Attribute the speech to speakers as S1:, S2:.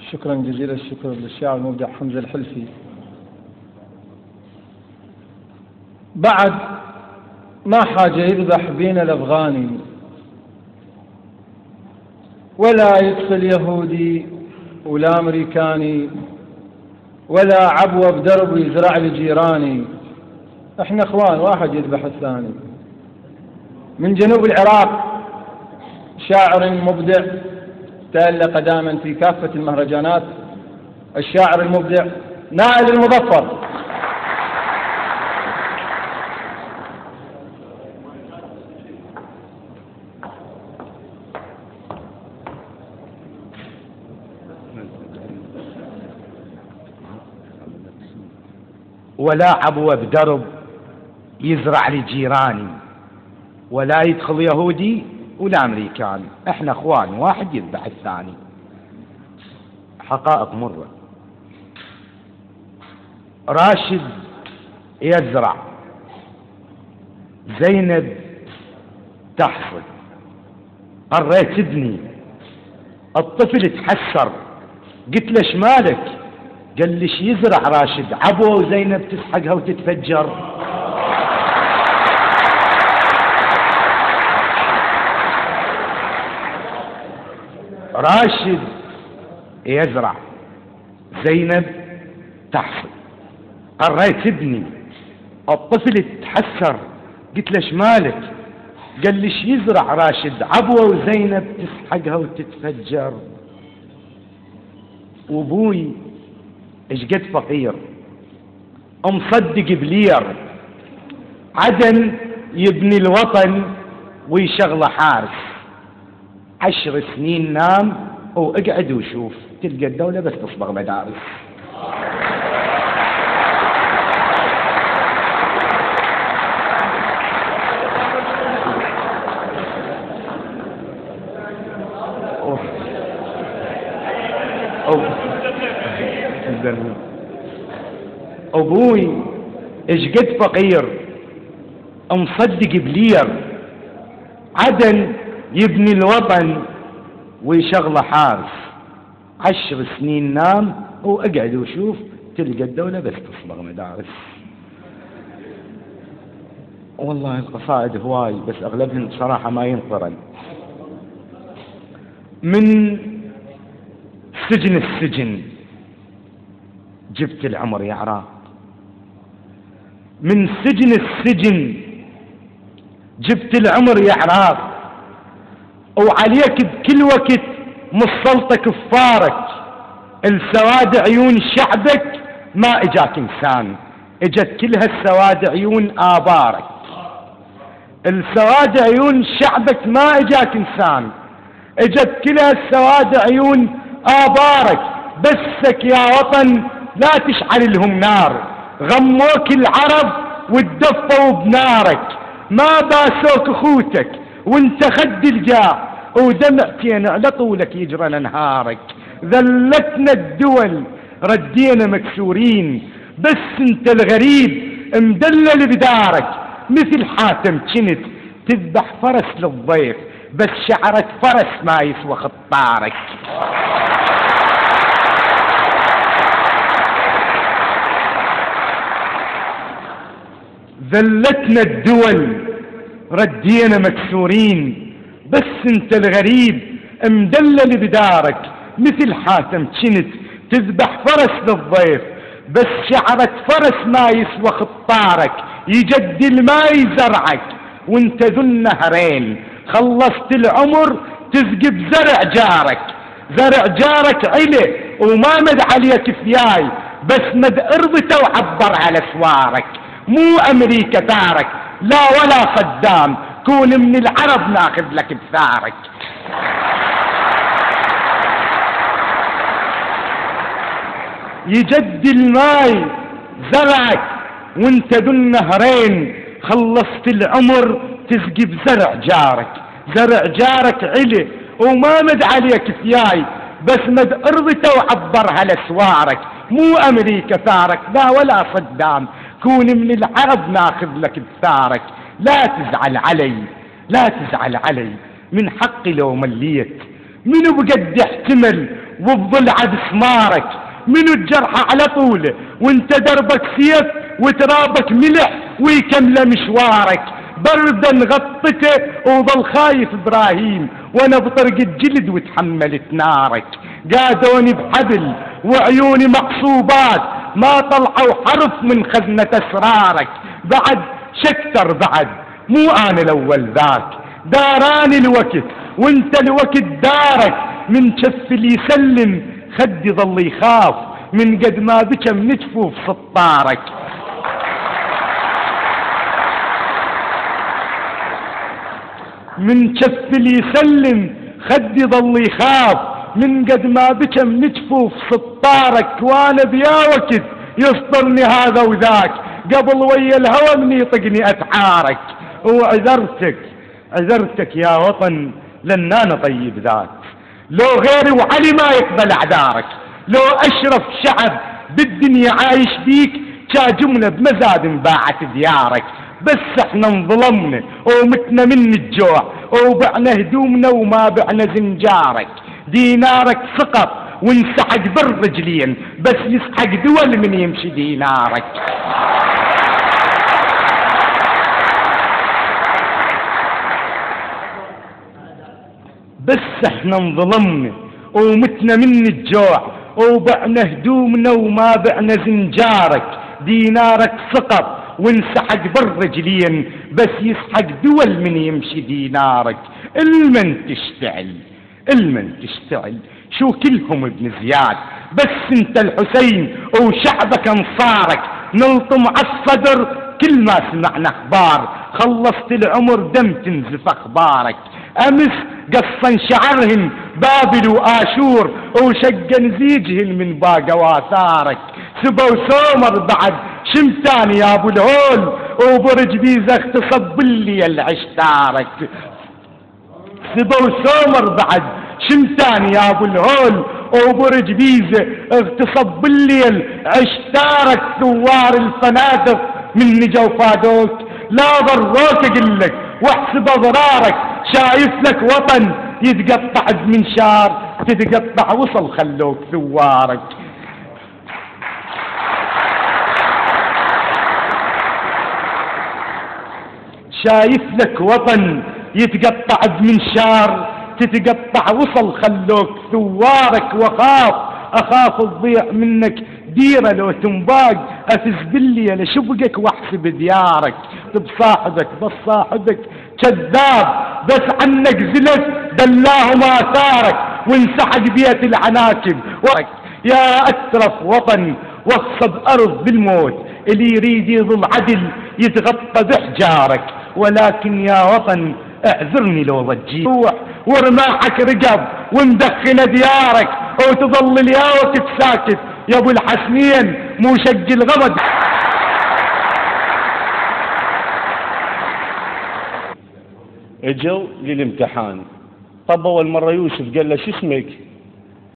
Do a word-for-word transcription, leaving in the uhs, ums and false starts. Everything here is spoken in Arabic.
S1: شكرا جزيلا الشكر للشاعر المبدع حمزة الحلفي. بعد ما حاجة يذبح بين الأفغاني، ولا يدخل يهودي ولا أمريكاني، ولا عبوة بدرب يزرع لجيراني. احنا اخوان واحد يذبح الثاني. من جنوب العراق شاعر مبدع تألق دائما في كافة المهرجانات، الشاعر المبدع نائل المظفر.
S2: ولا عبوة بدرب يزرع لجيراني، ولا يدخل يهودي ولا أمريكاني، احنا اخوان واحد يذبح الثاني. حقائق مرة. راشد يزرع، زينب تحصد، قريت ابني، الطفل تحسر، قلت له شمالك؟ قال ليش يزرع راشد؟ عبوة وزينب تسحقها وتتفجر. راشد يزرع، زينب تحصد، قريت ابني، الطفل تحسر، قلت له شمالك؟ قال ليش يزرع راشد؟ عبوة وزينب تسحقها وتتفجر. وابوي ايش قد فقير، مصدق بلير، عدن يبني الوطن ويشغله حارس. عشر سنين نام واقعد وشوف، تلقى الدولة بس تصبغ مدارس. أوه. أوه. ابوي ايش قد فقير، مصدق بلير، عدن يبني الوطن ويشغله حارس. عشر سنين نام واقعد وشوف، تلقى الدولة بس تصبغ مدارس. والله القصائد هواي بس اغلبهم بصراحة ما ينقرن. من سجن السجن جبت العمر يا عراق، من سجن السجن جبت العمر يا عراق، وعليك بكل وقت مسلطة كفارك. السواد عيون شعبك ما اجاك انسان، اجت كلها السواد عيون آبارك. السواد عيون شعبك ما اجاك انسان، اجت كلها السواد عيون آبارك. بسك يا وطن لا تشعل لهم نار، غموك العرب وتدفوا بنارك. ما باسوك اخوتك وانت خد الجاه، ودمعتين على طولك يجرى نهارك. ذلتنا الدول ردينا مكسورين، بس انت الغريب مدلل بدارك. مثل حاتم كنت تذبح فرس للضيف، بس شعرك فرس ما يسوى خطارك. ذلتنا الدول ردينا مكسورين، بس انت الغريب مدلل بدارك. مثل حاتم كنت تذبح فرس للضيف، بس شعرك فرس ما يسوى خطارك. يجدل ما يزرعك وانت ذو النهرين، خلصت العمر تسقي بزرع جارك. زرع جارك عله وما مد عليك فياي، بس مد ارضته وعبر على سوارك. مو امريكا ثارك لا ولا صدام، كون من العرب ناخذ لك بثارك. يجد الماي زرعك وانت ذو النهرين، خلصت العمر تسقي بزرع جارك. زرع جارك عله وما مد عليك فياي، بس مد ارضته وعبرها لسوارك. مو امريكا ثارك لا ولا صدام، كون من العرب ناخذ لك بثارك. لا تزعل علي لا تزعل علي، من حقي لو مليت، منو بقد احتمل وبظل عد سمارك، منو الجرحى على طوله وانت دربك سيف وترابك ملح ويكمل مشوارك. بردا غطته وظل خايف ابراهيم وانا بطرق الجلد وتحملت نارك. قادوني بحبل وعيوني مقصوبات ما طلعوا حرف من خزنة اسرارك. بعد شكتر بعد مو انا الاول ذاك، داراني الوقت وانت الوقت دارك. من كف اللي يسلم خدي ظل يخاف من قد ما بكم نتفو في سطارك. من كف اللي يسلم خدي ظل يخاف من قد ما بكم نتفو في سطارك. وانا بيا وقت يسطرني هذا وذاك قبل ويا الهوى من يطقني اتعارك. وعذرتك عذرتك يا وطن لان انا طيب ذاك، لو غيري وعلي ما يقبل اعذارك. لو اشرف شعب بالدنيا عايش بيك كا جملة بمزاد انباعت ديارك. بس احنا انظلمنا ومتنا من الجوع وبعنا هدومنا وما بعنا زنجارك. دينارك سقط وانسحق بالرجلين بس يسحق دول من يمشي دينارك. بس احنا انظلمنا ومتنا من الجوع وبعنا هدومنا وما بعنا زنجارك. دينارك سقط وانسحق بالرجلين بس يسحق دول من يمشي دينارك. المن تشتعل المن تشتعل شو كلهم ابن زياد، بس انت الحسين وشعبك انصارك. نلطم عالصدر كل ما سمعنا اخبار، خلصت العمر دم تنزف اخبارك. امس قصا شعرهن بابل واشور وشق نزيجهن من باقى واثارك. سبوا سومر بعد شمتان يا ابو الهول وبرج بيزه اغتصب بالليل عشتارك. سبوا سومر بعد شمتان يا ابو الهول وبرج بيزه اغتصب بالليل عشتارك. ثوار الفنادق من نجا وفادوك لا ضروك اقلك واحسب اضرارك. شايف لك وطن يتقطع بمنشار تتقطع وصل خلوك ثوارك. شايف لك وطن يتقطع بمنشار تتقطع وصل خلوك ثوارك. وخاف اخاف تضيع منك ديرة لو تنباق افز بالليل اشبقك واحسب ديارك. بصاحبك بس صاحبك كذاب بس عنك زلت دلاهم اثارك وانسحق بيت العناكب. يا اترف وطن وخصب ارض بالموت اللي يريد يظل عدل يتغطى بحجارك. ولكن يا وطن اعذرني لو ضجيت روح ورماحك رقب ومدخنه ديارك وتظل الياوك ساكت يا ابو الحسنين مو شق الغمد.
S3: اجوا للامتحان. طب اول مره يوسف قال له شو اسمك؟